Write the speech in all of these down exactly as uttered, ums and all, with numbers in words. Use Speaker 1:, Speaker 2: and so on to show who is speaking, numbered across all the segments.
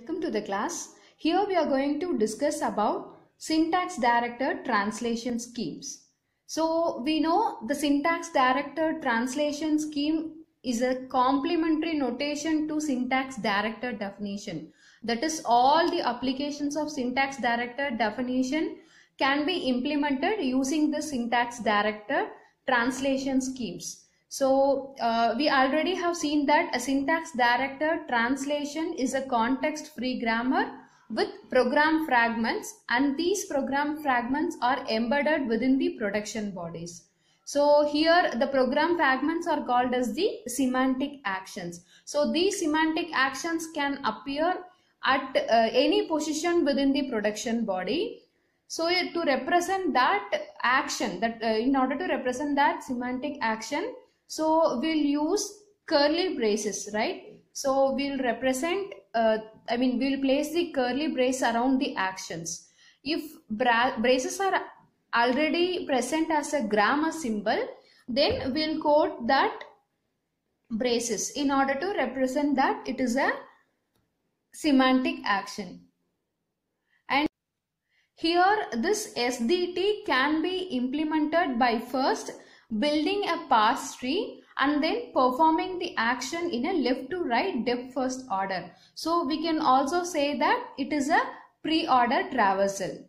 Speaker 1: Welcome to the class. Here we are going to discuss about syntax directed translation schemes. So we know the syntax directed translation scheme is a complementary notation to syntax directed definition. That is, all the applications of syntax directed definition can be implemented using the syntax directed translation schemes. So uh, we already have seen that a syntax directed translation is a context free grammar with program fragments, and these program fragments are embedded within the production bodies. So here the program fragments are called as the semantic actions. So these semantic actions can appear at uh, any position within the production body. So to represent that action, that uh, in order to represent that semantic action, so we'll use curly braces, right? So we'll represent, uh, I mean, we'll place the curly brace around the actions. If bra braces are already present as a grammar symbol, then we'll quote that braces in order to represent that it is a semantic action. And here this S D T can be implemented by first building a parse tree and then performing the action in a left to right depth first order. So we can also say that it is a pre-order traversal.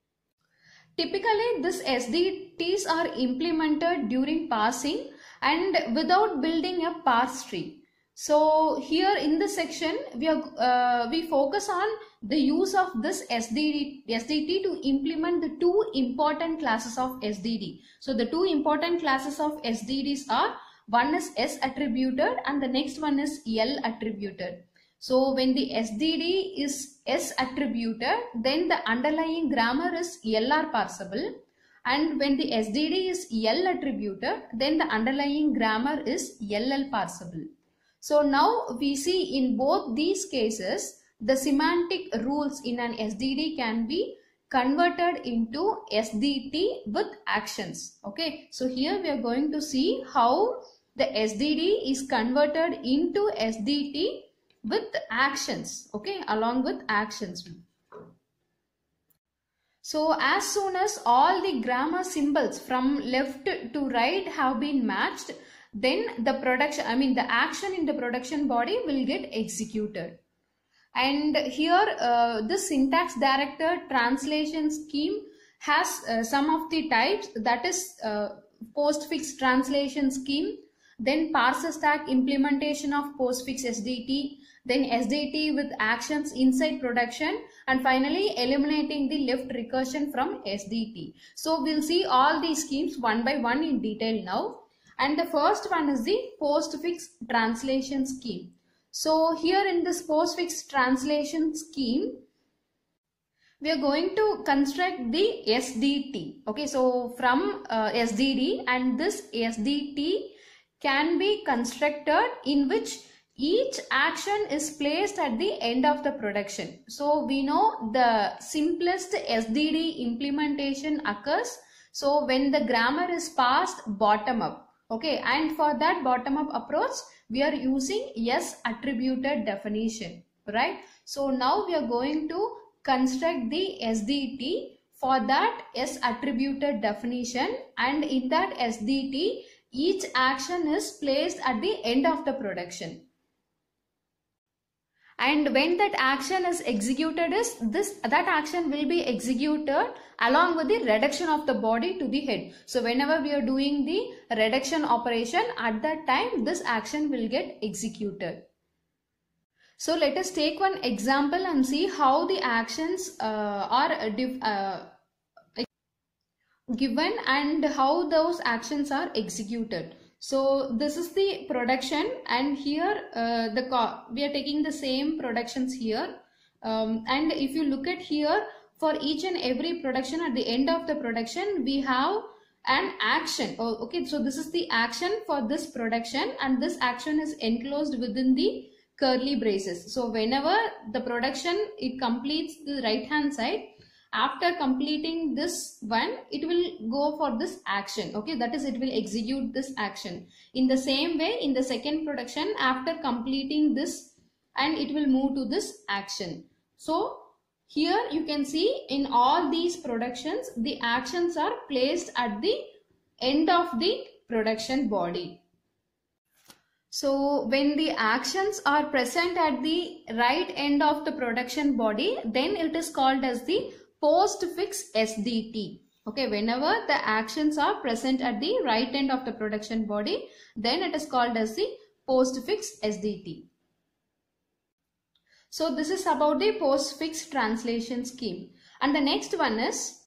Speaker 1: Typically this S D Ts are implemented during parsing and without building a parse tree. So here in this section we are uh, we focus on the use of this S D D, S D T to implement the two important classes of S D D. So the two important classes of S D Ds are, one is S attributed and the next one is L attributed. So when the S D D is S attributed, then the underlying grammar is L R parsable, and when the S D D is L attributed, then the underlying grammar is L L parsable. So now we see in both these cases, the semantic rules in an S D D can be converted into S D T with actions. Okay, so here we are going to see how the S D D is converted into S D T with actions. Okay, along with actions. So as soon as all the grammar symbols from left to right have been matched, then the production, I mean the action in the production body will get executed. And here uh, this syntax directed translation scheme has uh, some of the types, that is uh, postfix translation scheme, then parser stack implementation of postfix S D T, then S D T with actions inside production, and finally eliminating the left recursion from S D T. So we'll see all these schemes one by one in detail now. And the first one is the postfix translation scheme. So here in this postfix translation scheme, we are going to construct the S D T. Okay, so from uh, S D D, and this S D T can be constructed in which each action is placed at the end of the production. So we know the simplest S D D implementation occurs so when the grammar is passed bottom up. Okay, and for that bottom up approach, we are using S attributed definition, right? So now we are going to construct the S D T for that S attributed definition, and in that S D T, each action is placed at the end of the production. And when that action is executed, is this that action will be executed along with the reduction of the body to the head. So whenever we are doing the reduction operation, at that time this action will get executed. So let us take one example and see how the actions uh, are uh, given and how those actions are executed. So this is the production, and here uh, the we are taking the same productions here, um, and if you look at here, for each and every production, at the end of the production we have an action. Oh, okay, so this is the action for this production, and this action is enclosed within the curly braces. So whenever the production it completes the right hand side, after completing this one, it will go for this action. Okay, that is, it will execute this action. In the same way, in the second production, after completing this and it will move to this action. So here you can see in all these productions, the actions are placed at the end of the production body. So when the actions are present at the right end of the production body, then it is called as the postfix S D T. Okay, whenever the actions are present at the right end of the production body, then it is called as the postfix S D T. So this is about the postfix translation scheme. And the next one is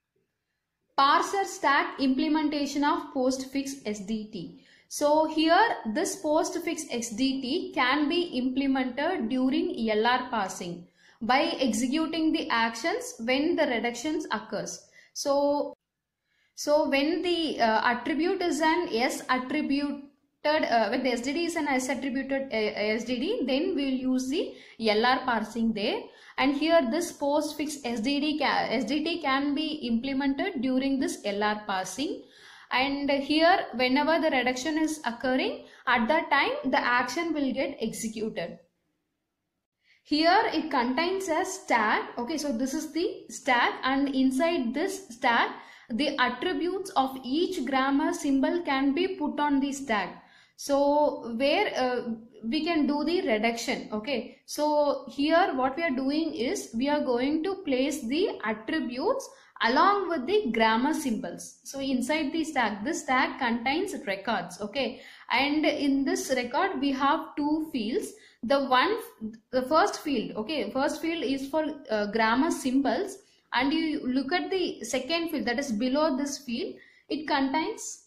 Speaker 1: parser stack implementation of postfix S D T. So here this postfix S D T can be implemented during L R parsing by executing the actions when the reductions occurs. So, so when the uh, attribute is an S attributed, uh, when the S D D is an S attributed uh, S D D, then we will use the L R parsing there. And here this postfix S D D can, S D T can be implemented during this L R parsing. And here whenever the reduction is occurring, at that time the action will get executed. Here it contains a stack. Okay, so this is the stack, and inside this stack the attributes of each grammar symbol can be put on the stack. So where uh, we can do the reduction. Okay, so here what we are doing is we are going to place the attributes along with the grammar symbols. So inside the stack, this stack contains records. Okay, and in this record we have two fields. The one, the first field, okay, first field is for uh, grammar symbols, and you look at the second field that is below this field, it contains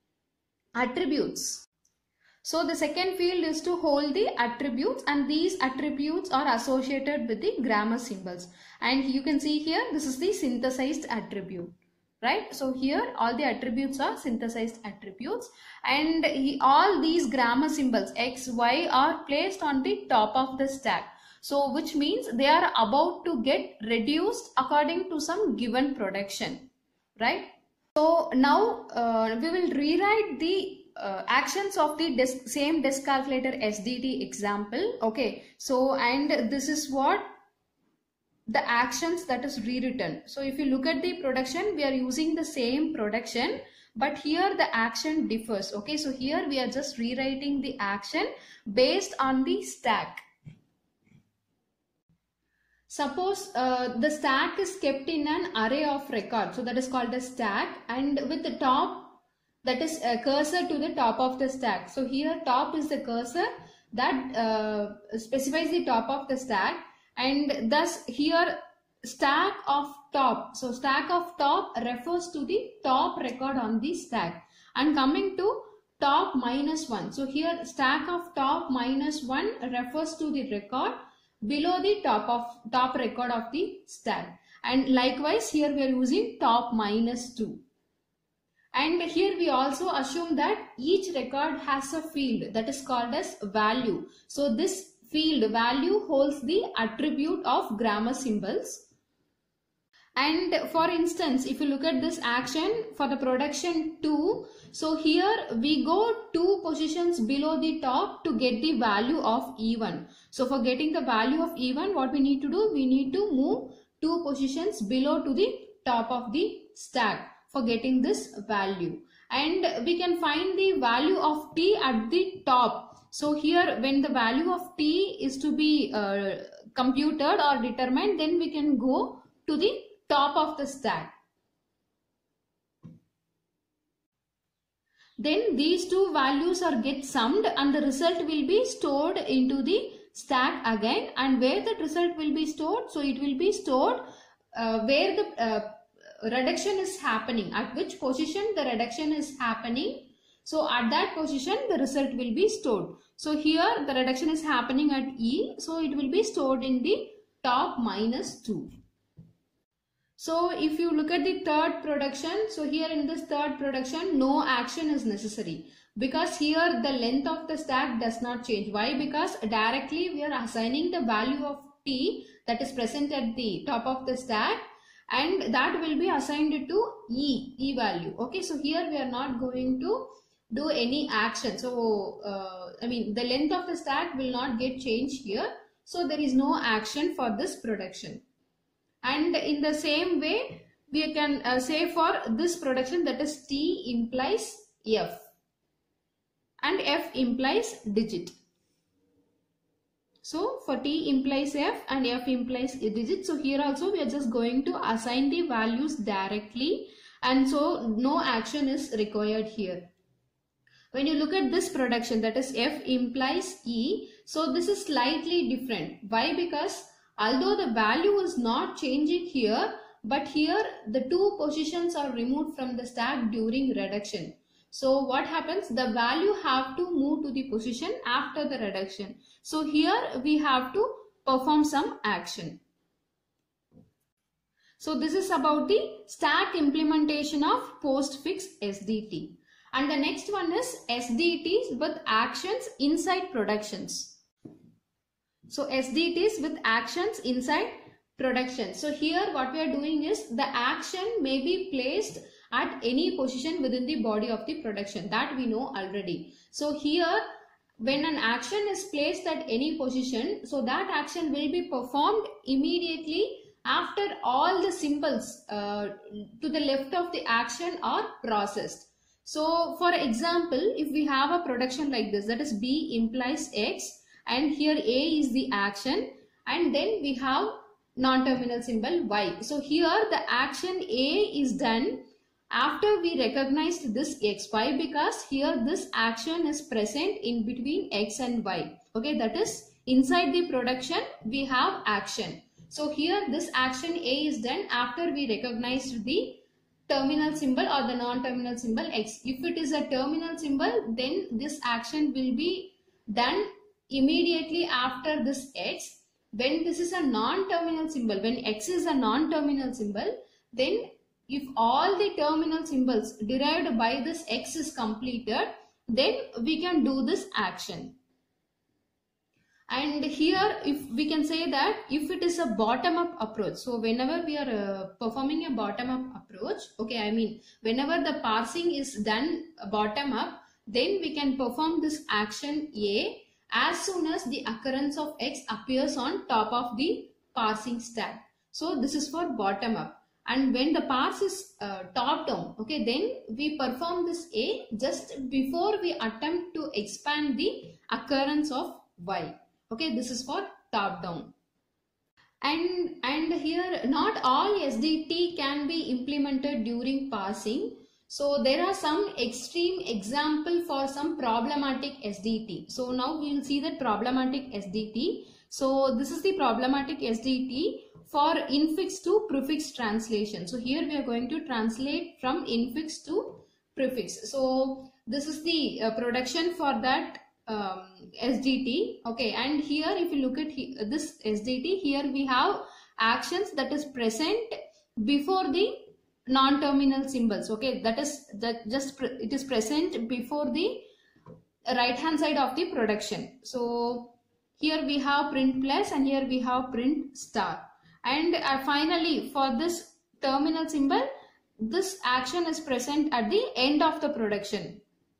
Speaker 1: attributes. So the second field is to hold the attributes, and these attributes are associated with the grammar symbols. And you can see here, this is the synthesized attribute, right? So here all the attributes are synthesized attributes, and he, all these grammar symbols X, Y are placed on the top of the stack. So which means they are about to get reduced according to some given production, right? So now uh, we will rewrite the Uh, actions of the disk, same disk calculator S D T example. Okay, so and this is what the actions that is rewritten. So if you look at the production, we are using the same production, but here the action differs. Okay, so here we are just rewriting the action based on the stack. Suppose uh, the stack is kept in an array of records, so that is called a stack, and with the top, that is a cursor to the top of the stack. So here top is the cursor that uh, specifies the top of the stack, and thus here stack of top. So stack of top refers to the top record on the stack, and coming to top minus one. So here stack of top minus one refers to the record below the top of top record of the stack, and likewise here we are using top minus two. And here we also assume that each record has a field that is called as value. So this field value holds the attribute of grammar symbols. And for instance, if you look at this action for the production two, so here we go two positions below the top to get the value of E one. So for getting the value of E one, what we need to do? We need to move two positions below to the top of the stack for getting this value, and we can find the value of t at the top. So here when the value of t is to be uh, computed or determined, then we can go to the top of the stack. Then these two values are get summed, and the result will be stored into the stack again. And where the result will be stored? So it will be stored uh, where the uh, reduction is happening, at which position the reduction is happening. So at that position the result will be stored. So here the reduction is happening at E, so it will be stored in the top minus two. So if you look at the third production, so here in this third production no action is necessary, because here the length of the stack does not change. Why? Because directly we are assigning the value of t that is present at the top of the stack, and that will be assigned to E, E value. Okay, so here we are not going to do any action. So uh, I mean the length of the stack will not get changed here. So there is no action for this production. And in the same way, we can uh, say for this production, that is T implies F and F implies digit. So for T implies F and F implies a digit. So here also we are just going to assign the values directly, and so no action is required here. When you look at this production, that is F implies E, so this is slightly different. Why? Because although the value is not changing here, but here the two positions are removed from the stack during reduction. So what happens? The value have to move to the position after the reduction. So here we have to perform some action. So this is about the stack implementation of postfix S D T. And the next one is S D Ts with actions inside productions. So S D Ts with actions inside production. So here what we are doing is the action may be placed at any position within the body of the production. That we know already. So here when an action is placed at any position, so that action will be performed immediately after all the symbols uh, to the left of the action are processed. So for example, if we have a production like this, that is B implies X, and here A is the action, and then we have non-terminal symbol Y. So here the action A is done after we recognized this X. Why? Because here this action is present in between X and Y. Okay, that is inside the production we have action. So here this action A is done after we recognized the terminal symbol or the non-terminal symbol X. If it is a terminal symbol, then this action will be done immediately after this X. When this is a non-terminal symbol, when X is a non-terminal symbol, then if all the terminal symbols derived by this X is completed, then we can do this action. And here if we can say that if it is a bottom-up approach, so whenever we are uh, performing a bottom-up approach, okay, I mean whenever the parsing is done bottom-up, then we can perform this action A as soon as the occurrence of X appears on top of the parsing stack. So this is for bottom-up. And when the parse is uh, top-down, okay, then we perform this A just before we attempt to expand the occurrence of Y. Okay, this is for top down. And, and here not all S D T can be implemented during parsing. So there are some extreme example for some problematic S D T. So now we will see the problematic S D T. So this is the problematic S D T for infix to prefix translation. So here we are going to translate from infix to prefix. So this is the uh, production for that um, S D T. Okay, and here if you look at he, this S D T, here we have actions that is present before the non-terminal symbols. Okay, that is that just it is present before the right hand side of the production. So here we have print plus and here we have print star. And uh, finally for this terminal symbol, this action is present at the end of the production.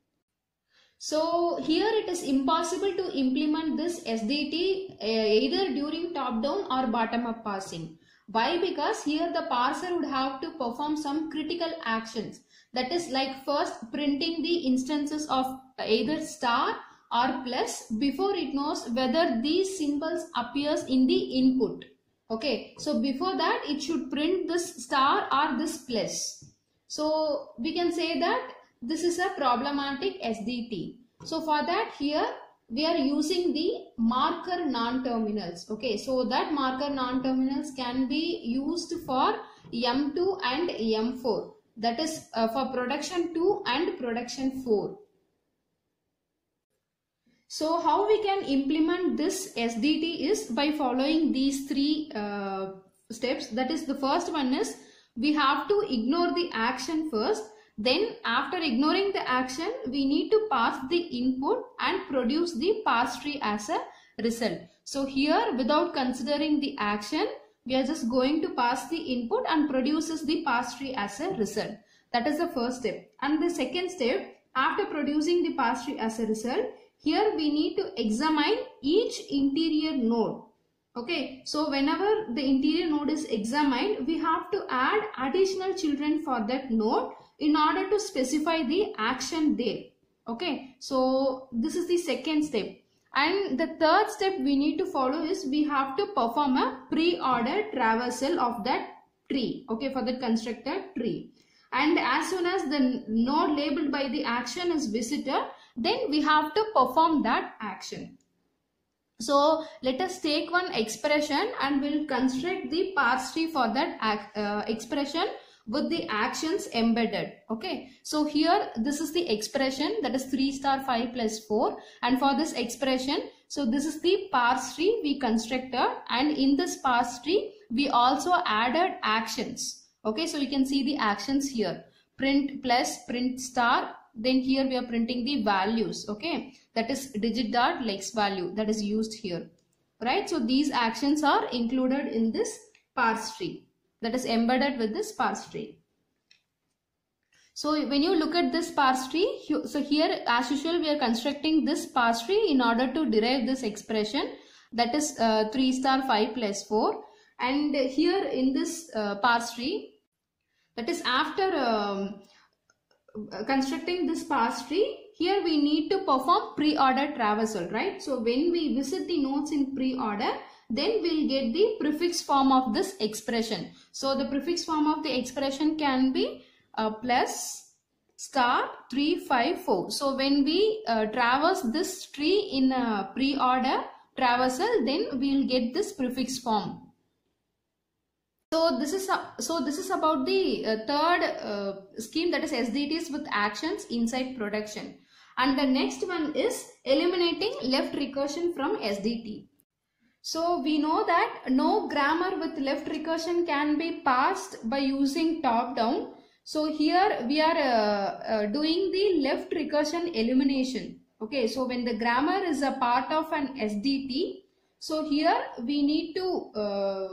Speaker 1: So here it is impossible to implement this S D T uh, either during top down or bottom up parsing. Why? Because here the parser would have to perform some critical actions. That is like first printing the instances of either star or plus before it knows whether these symbols appears in the input. Okay, so before that it should print this star or this plus. So we can say that this is a problematic S D T. So for that here we are using the marker non-terminals. Okay, so that marker non-terminals can be used for M two and M four. That is uh, for production two and production four. So how we can implement this S D T is by following these three uh, steps. That is, the first one is we have to ignore the action first. Then after ignoring the action, we need to pass the input and produce the parse tree as a result. So here without considering the action, we are just going to pass the input and produces the parse tree as a result. That is the first step. And the second step, after producing the parse tree as a result, here we need to examine each interior node. Okay, so whenever the interior node is examined, we have to add additional children for that node in order to specify the action there. Okay, so this is the second step. And the third step we need to follow is we have to perform a pre-order traversal of that tree, okay, for the constructed tree. And as soon as the node labeled by the action is visited, then we have to perform that action. So let us take one expression and we'll construct the parse tree for that uh, expression with the actions embedded. Okay, so here this is the expression, that is three star five plus four, and for this expression, so this is the parse tree we constructed, and in this parse tree we also added actions. Okay, so you can see the actions here, print plus, print star, then here we are printing the values. Okay, that is digit dot lex value that is used here, right? So these actions are included in this parse tree, that is embedded with this parse tree. So when you look at this parse tree, so here as usual we are constructing this parse tree in order to derive this expression, that is uh, three star five plus four. And here in this uh, parse tree, that is after um, constructing this parse tree, here we need to perform pre-order traversal, right? So when we visit the nodes in pre-order, then we'll get the prefix form of this expression. So the prefix form of the expression can be uh, plus star three five four. So when we uh, traverse this tree in a pre-order traversal, then we'll get this prefix form. So this is a, so this is about the uh, third uh, scheme, that is S D Ts with actions inside production. And the next one is eliminating left recursion from S D T. So we know that no grammar with left recursion can be passed by using top down. So here we are uh, uh, doing the left recursion elimination. Okay, so when the grammar is a part of an S D T, so here we need to uh,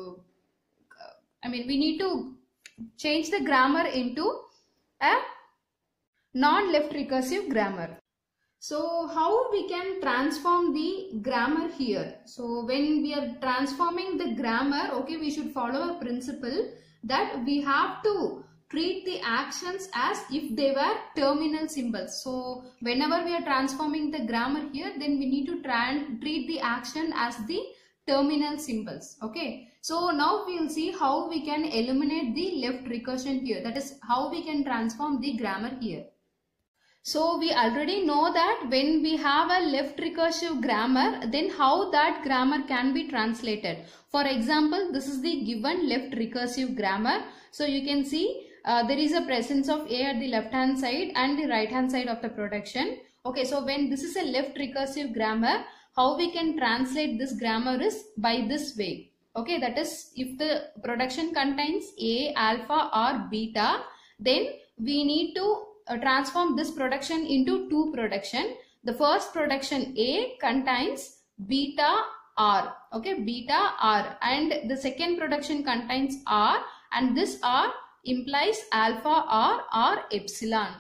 Speaker 1: I mean we need to change the grammar into a non-left recursive grammar. So how we can transform the grammar here? So when we are transforming the grammar, okay, we should follow a principle that we have to treat the actions as if they were terminal symbols. So whenever we are transforming the grammar here, then we need to try treat the action as the terminal symbols. Okay, so now we will see how we can eliminate the left recursion here, that is how we can transform the grammar here. So we already know that when we have a left recursive grammar, then how that grammar can be translated. For example, this is the given left recursive grammar. So you can see uh, there is a presence of A at the left hand side and the right hand side of the production. Okay, so when this is a left recursive grammar, how we can translate this grammar is by this way. Okay, that is if the production contains A, alpha or beta, then we need to uh, transform this production into two production. The first production A contains beta R, okay, beta R, and the second production contains R, and this R implies alpha R or epsilon.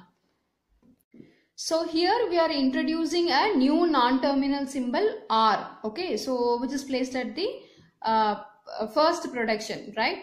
Speaker 1: So here we are introducing a new non-terminal symbol R, okay, so which is placed at the uh, first production, right?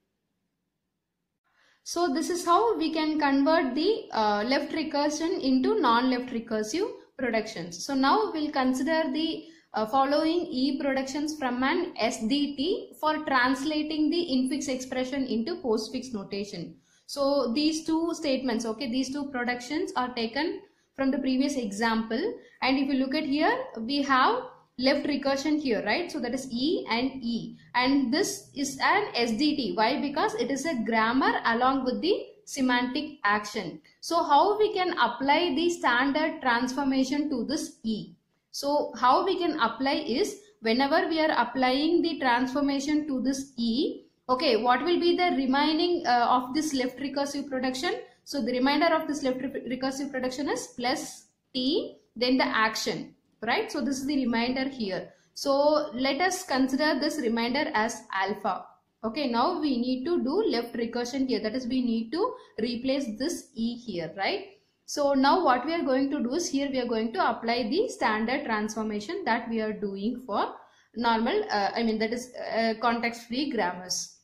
Speaker 1: So this is how we can convert the uh, left recursion into non-left recursive productions. So now we'll consider the uh, following E productions from an S D T for translating the infix expression into postfix notation. So these two statements, okay, these two productions are taken from the previous example, and if you look at here, we have left recursion here, right? So that is E and E, and this is an S D T. Why? Because it is a grammar along with the semantic action. So how we can apply the standard transformation to this E? So how we can apply is, whenever we are applying the transformation to this E, okay, what will be the remaining uh, of this left recursive production? So the remainder of this left recursive production is plus T, then the action, right? So this is the remainder here. So let us consider this remainder as alpha. Okay, now we need to do left recursion here. That is, we need to replace this E here, right? So now what we are going to do is here we are going to apply the standard transformation that we are doing for normal, uh, I mean that is uh, context-free grammars.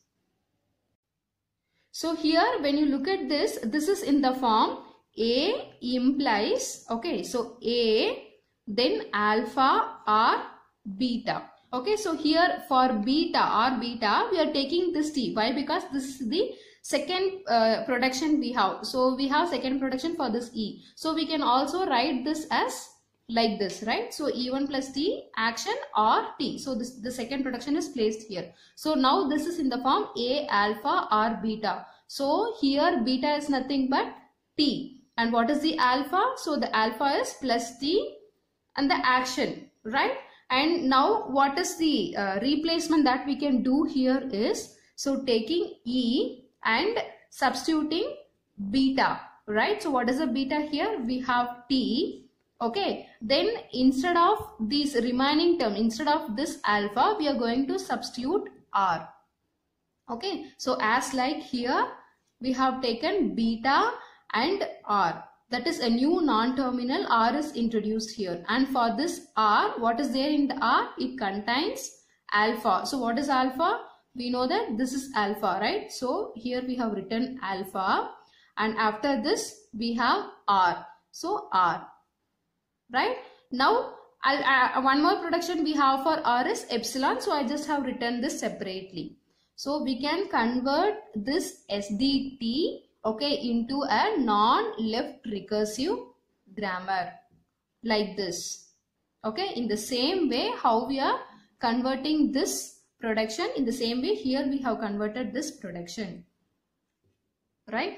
Speaker 1: So here when you look at this, this is in the form A implies, okay, so A, then alpha or beta. Okay, so here for beta or beta, we are taking this T. Why? Because this is the second uh, production we have. So we have second production for this E. So we can also write this as like this, right? So E one plus T action or T. So this the second production is placed here. So now this is in the form A alpha or beta. So here beta is nothing but T. And what is the alpha? So the alpha is plus T and the action, right? And now what is the uh, replacement that we can do here is, so taking E and substituting beta, right? So what is the beta here? We have T, okay. Then instead of this remaining term, instead of this alpha, we are going to substitute R, okay. So as like here, we have taken beta and R. That is a new non-terminal R is introduced here. And for this R, what is there in the R? It contains alpha. So what is alpha? We know that this is alpha, right? So here we have written alpha. And after this, we have R. So R, right? Now, I'll, uh, one more production we have for R is epsilon. So I just have written this separately. So we can convert this S D T, okay, into a non-left recursive grammar like this, okay. In the same way how we are converting this production, in the same way here we have converted this production, right?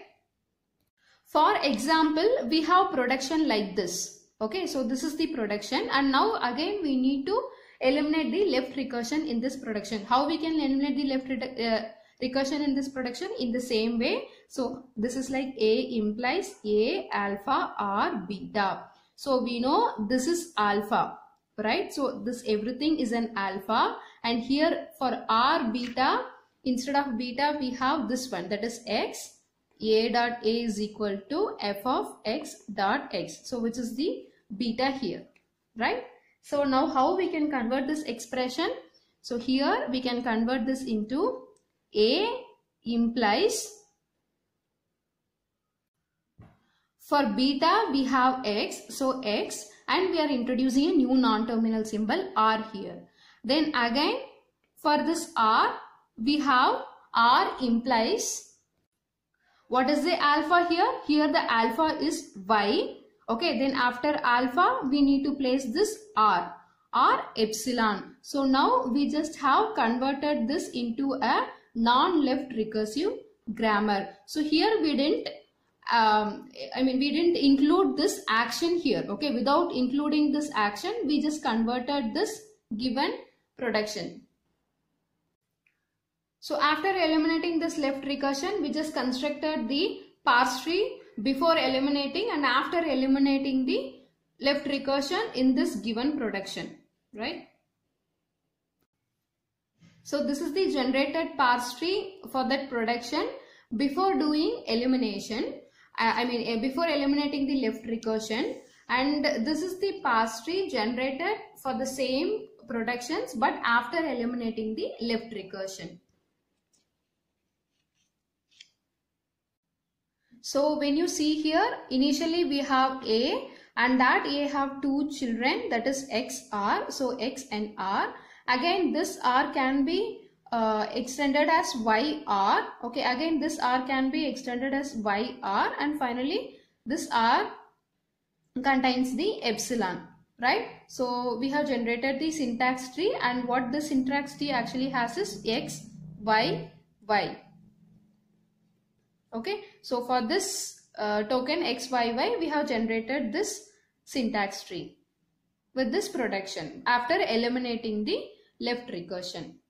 Speaker 1: For example, we have production like this, okay. So this is the production, and now again we need to eliminate the left recursion in this production. How we can eliminate the left uh, recursion in this production? In the same way. So this is like A implies A alpha or beta. So we know this is alpha, right? So this everything is an alpha, and here for R beta, instead of beta we have this one, that is X. A dot A is equal to F of X dot X. So which is the beta here, right? So now how we can convert this expression? So here we can convert this into A implies, for beta we have X, so X, and we are introducing a new non-terminal symbol R here. Then again for this R we have R implies, what is the alpha here? Here the alpha is Y, okay. Then after alpha we need to place this R or epsilon. So now we just have converted this into a non-left recursive grammar. So here we didn't um, I mean we didn't include this action here, okay. Without including this action, we just converted this given production. So after eliminating this left recursion, we just constructed the parse tree before eliminating and after eliminating the left recursion in this given production, right? So this is the generated parse tree for that production before doing elimination. I mean before eliminating the left recursion, and this is the parse tree generated for the same productions but after eliminating the left recursion. So when you see here, initially we have A, and that A have two children, that is X, R. So X and R. Again this R can be uh, extended as Y R. Okay, again this R can be extended as Y R, and finally this R contains the epsilon, right? So we have generated the syntax tree, and what the syntax tree actually has is X, Y, Y. Okay, so for this uh, token X Y Y, we have generated this syntax tree with this production after eliminating the left recursion.